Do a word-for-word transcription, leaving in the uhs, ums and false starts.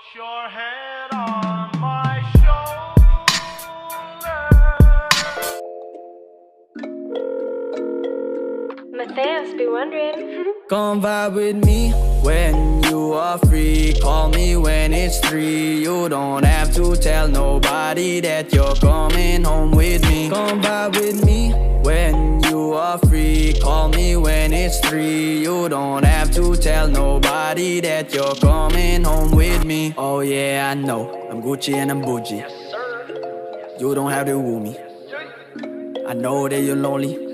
your head on my shoulder. Matthias be wondering. Come vibe with me when you are free. Call me when it's three. You don't have to tell nobody that you're coming home with me. Come vibe with me when you are free. Call me when it's three. You don't have to tell nobody that you're coming home with me. Oh yeah, I know I'm Gucci and I'm bougie. You don't have to woo me. I know that you're lonely,